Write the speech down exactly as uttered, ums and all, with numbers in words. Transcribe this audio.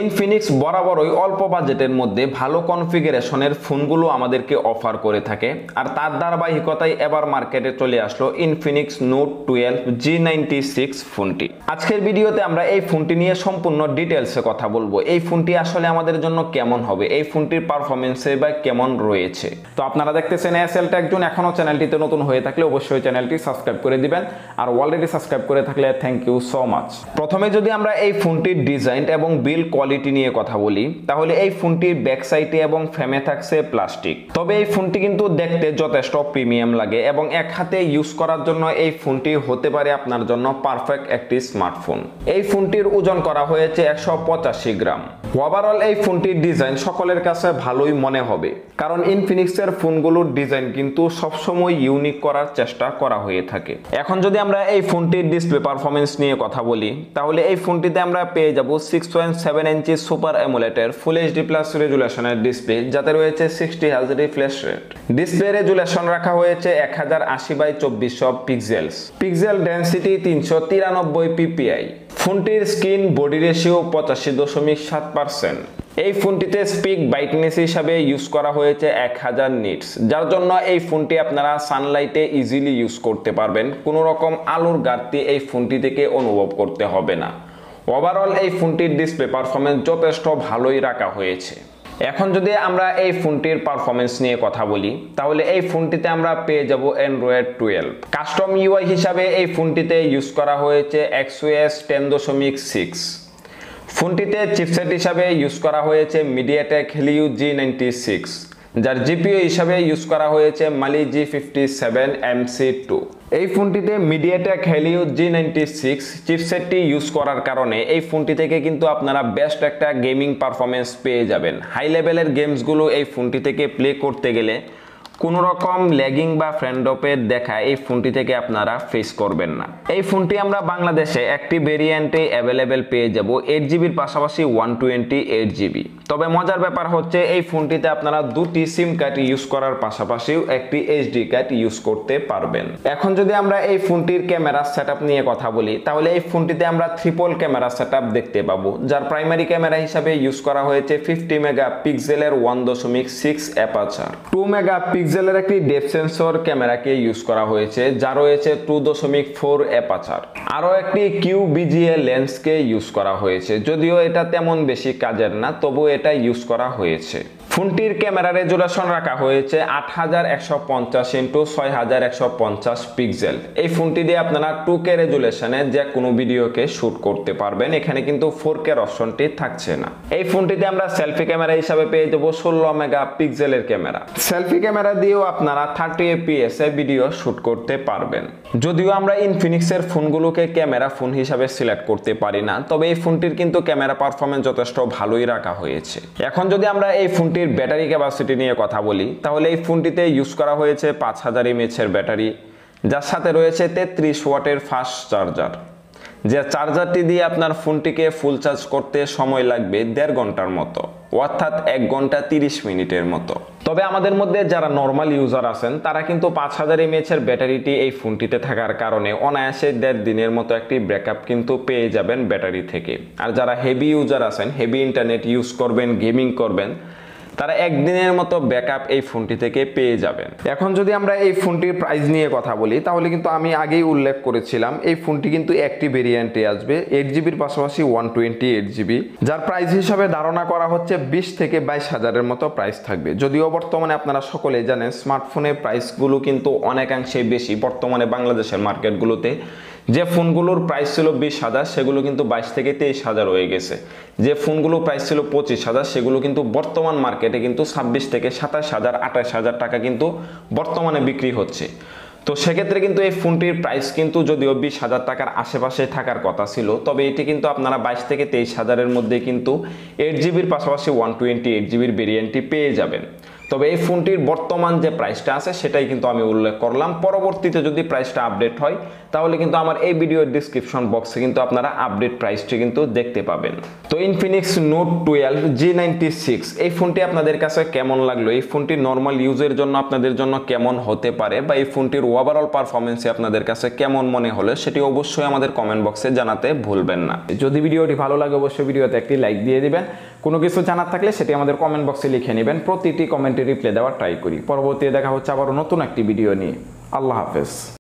Infinix বরাবরই অল্প বাজেটের মধ্যে ভালো কনফিগারেশনের ফোনগুলো আমাদেরকে অফার করে থাকে, আর তার ধারাবাহিকতায় এবার মার্কেটে চলে আসলো Infinix note twelve G ninety six ফোনটি। আজকের ভিডিওতে আমরা এই ফোনটি নিয়ে সম্পূর্ণ ডিটেলসে কথা বলবো। এই ফোনটি আসলে আমাদের জন্য কেমন হবে, এই ফোনটির পারফরমেন্সে বা কেমন রয়েছে। তো আপনারা দেখতেছেন এসএল টেক জোন। এখনো চ্যানেলটিতে নতুন হয়ে থাকলে অবশ্যই চ্যানেলটি সাবস্ক্রাইব করে দিবেন, আর অলরেডি সাবস্ক্রাইব করে থাকলে থ্যাংক ইউ সো মাচ। প্রথমে যদি আমরা এই ফোনটির ডিজাইন এবং বিল্ড কোয়ালিটি নিয়ে কথা বলি, তাহলে এই ফোনটির ব্যাক সাইডে এবং ফ্রেমে থাকছে প্লাস্টিক। তবে এই ফোনটি কিন্তু দেখতে যথেষ্ট প্রিমিয়াম লাগে এবং এক হাতে ইউজ করার জন্য এই ফোনটি হতে পারে আপনার জন্য পারফেক্ট একটি স্মার্টফোন। এই ফোনটির ওজন করা হয়েছে একশো পঁচাশি গ্রাম। ওভারঅল এই ফোনটির ডিজাইন সকলের কাছে ভালোই মনে হবে, কারণ ইনফিনিক্সের ফোনগুলোর ডিজাইন কিন্তু সবসময় ইউনিক করার চেষ্টা করা হয়ে থাকে। এখন যদি আমরা এই ফোনটির ডিসপ্লে পারফরমেন্স নিয়ে কথা বলি, তাহলে এই ফোনটিতে আমরা পেয়ে যাব সিক্স পয়েন্ট সেভেন ইঞ্চি সুপার অ্যামোলেডের ফুল এইচডি প্লাস রেজুলেশনের ডিসপ্লে, যাতে রয়েছে sixty hertz refresh rate. Display resolution রাখা হয়েছে এক হাজার আশি বাই চব্বিশশো পিক্সেলস। পিক্সেল ডেনসিটি তিনশো তিরানব্বই পিপিআই। ফোনটির স্ক্রিন বডি রেশিও পঁচাশি দশমিক সাত পার্সেন্ট। এই ফোনটিতে স্পিক ব্রাইটনেস হিসাবে ইউজ করা হয়েছে এক হাজার নিটস, যার জন্য এই ফোনটি আপনারা সানলাইটে ইজিলি ইউজ করতে পারবেন। কোনো রকম আলোর ঘাটতি এই ফোনটি থেকে অনুভব করতে হবে না। ওভারঅল এই ফোনটির ডিসপ্লে পারফরমেন্স যথেষ্ট ভালোই রাখা হয়েছে। এখন যদি আমরা এই ফোনটির পারফরমেন্স নিয়ে কথা বলি, তাহলে এই ফোনটিতে আমরা পেয়ে যাব অ্যান্ড্রয়েড টুয়েলভ। কাস্টম ইউআই হিসাবে এই ফোনটিতে ইউজ করা হয়েছে এক্সওএস টেন দশমিক সিক্স। ফোনটিতে চিপসেট হিসাবে ইউজ করা হয়েছে MediaTek Helio G ninety six, যার জিপিইউ হিসাবে ইউজ করা হয়েছে Mali G fifty seven M C two. এই ফোনটিতে MediaTek Helio G ninety six চিপসেটটি ইউজ করার কারণে এই ফোনটি থেকে কিন্তু আপনারা বেস্ট একটা গেমিং পারফরমেন্স পেয়ে যাবেন। হাই লেভেলের গেমসগুলো এই ফোনটি থেকে প্লে করতে গেলে কোনো রকম ল্যাগিং বা ফ্রেন্ডপের দেখা এই ফোনটি থেকে আপনারা ফেস করবেন না। এই ফোনটি আমরা বাংলাদেশে একটি ভেরিয়েন্টে অ্যাভেলেবেল পেয়ে যাব এইট জিবির পাশাপাশি ওয়ান টোয়েন্টি এইট জিবি। তবে মজার ব্যাপার হচ্ছে এই ফোনটিতে আপনারা দুটি সিম কার্ড ইউজ করার পাশাপাশিও একটি এইচডি কার্ড ইউজ করতে পারবেন। এখন যদি আমরা এই ফোনটির ক্যামেরা সেটআপ নিয়ে কথা বলি, তাহলে এই ফোনটিতে আমরা ট্রিপল ক্যামেরা সেটআপ দেখতে পাবো, যার প্রাইমারি ক্যামেরা হিসাবে ইউজ করা হয়েছে ফিফটি মেগা পিক্সেলের ওয়ান দশমিক সিক্স অ্যাপারচার। টু মেগা পিক্সেলের একটি ডেপথ সেন্সর ক্যামেরাকে ইউজ করা হয়েছে, যা রয়েছে টু দশমিক ফোর অ্যাপারচার। আরও একটি কিউ বিজিএ লেন্সকে ইউজ করা হয়েছে, যদিও এটা তেমন বেশি কাজের না, তবু এটা ইউজ করা হয়েছে। ফোনটির ক্যামেরা রেজুলেশন রাখা হয়েছে আট হাজার একশো পঞ্চাশ ইন্টু ছয় হাজার একশো পঞ্চাশ পিক্সেল। এই ফোনটি দিয়ে আপনারা টু কে রেজুলেশনে যে কোনো ভিডিওকে শুট করতে পারবেন। এখানে কিন্তু ফোর কে অপশনটি থাকছে না। এই ফোনটিতে আমরা সেলফি ক্যামেরা হিসাবে পেয়ে যাবো ষোলো মেগা পিক্সেলের ক্যামেরা। সেলফি ক্যামেরা দিয়েও আপনারা থার্টি এফপিএস এ ভিডিও শুট করতে পারবেন। যদিও আমরা ইনফিনিক্সের ফোনগুলোকে ক্যামেরা ফোন হিসাবে সিলেক্ট করতে পারি না, তবে এই ফোনটির কিন্তু ক্যামেরা পারফরমেন্স যথেষ্ট ভালোই রাখা হয়েছে। এখন যদি আমরা এই ফোনটির ব্যাটারি ক্যাপাসিটি নিয়ে কথা বলি, তাহলে এই ফোনটিতে ইউজ করা হয়েছে পাঁচ হাজার এমএএইচ এর ব্যাটারি, যার সাথে রয়েছে তেত্রিশ ওয়াটের ফাস্ট চার্জার। যে চার্জারটি দিয়ে আপনার ফোনটিকে ফুল চার্জ করতে সময় লাগবে দেড় ঘন্টার মতো, অর্থাৎ এক ঘন্টা তিরিশ মিনিটের মতো। তবে আমাদের মধ্যে যারা নর্মাল ইউজার আছেন, তারা কিন্তু পাঁচ হাজার এমএএইচ এর ব্যাটারিটি এই ফোনটিতে থাকার কারণে অনায়াসে দেড় দিনের মতো একটি ব্যাকআপ কিন্তু পেয়ে যাবেন ব্যাটারি থেকে। আর যারা হেভি ইউজার আছেন, হেভি ইন্টারনেট ইউজ করবেন, গেমিং করবেন, তারা একদিনের মতো ব্যাকআপ এই ফোনটি থেকে পেয়ে যাবেন। এখন যদি আমরা এই ফোনটির প্রাইস নিয়ে কথা বলি, তাহলে কিন্তু আমি আগেই উল্লেখ করেছিলাম এই ফোনটি কিন্তু একটি ভেরিয়েন্টে আসবে এইট জিবির পাশাপাশি ওয়ান টোয়েন্টি এইট জিবি, যার প্রাইস হিসাবে ধারণা করা হচ্ছে বিশ থেকে বাইশ হাজারের মতো প্রাইস থাকবে। যদিও বর্তমানে আপনারা সকলেই জানেন স্মার্টফোনের প্রাইসগুলো কিন্তু অনেকাংশে বেশি। বর্তমানে বাংলাদেশের মার্কেটগুলোতে যে ফোনগুলোর প্রাইস ছিল বিশ হাজার, সেগুলো কিন্তু বাইশ থেকে তেইশ হাজার হয়ে গেছে। যে ফোনগুলো প্রাইস ছিল পঁচিশ হাজার, সেগুলো কিন্তু বর্তমান মার্কেটে কিন্তু ছাব্বিশ থেকে সাতাশ হাজার আঠাশ হাজার টাকা কিন্তু বর্তমানে বিক্রি হচ্ছে। তো সেক্ষেত্রে কিন্তু এই ফোনটির প্রাইস কিন্তু যদিও বিশ হাজার টাকার আশেপাশে থাকার কথা ছিল, তবে এটি কিন্তু আপনারা বাইশ থেকে তেইশ হাজারের মধ্যে কিন্তু এইট জিবির পাশাপাশি ওয়ান টোয়েন্টি এইট জিবির ভেরিয়েন্টটি পেয়ে যাবেন। তবে এই ফোনটির বর্তমান যে প্রাইসটা আছে সেটাই কিন্তু আমি উল্লেখ করলাম। পরবর্তীতে যদি প্রাইসটা আপডেট হয় তাহলে কিন্তু আমার এই ভিডিওর ডিসক্রিপশন বক্সে কিন্তু আপনারা আপডেট প্রাইসটি কিন্তু দেখতে পাবেন। তো Infinix note twelve G ninety six এই ফোনটি আপনাদের কাছে কেমন লাগলো, এই ফোনটি নর্মাল ইউজের জন্য আপনাদের জন্য কেমন হতে পারে, বা এই ফোনটির ওভারঅল পারফরমেন্সে আপনাদের কাছে কেমন মনে হলো সেটি অবশ্যই আমাদের কমেন্ট বক্সে জানাতে ভুলবেন না। যদি ভিডিওটি ভালো লাগে অবশ্যই ভিডিওতে একটি লাইক দিয়ে দিবেন। কোনো কিছু জানার থাকলে সেটি আমাদের কমেন্ট বক্সে লিখে নেবেন, প্রতিটি কমেন্টে রিপ্লাই দেওয়ার ট্রাই করি। পরবর্তীতে দেখা হচ্ছে আবারও নতুন একটি ভিডিও নিয়ে। আল্লাহ হাফেজ।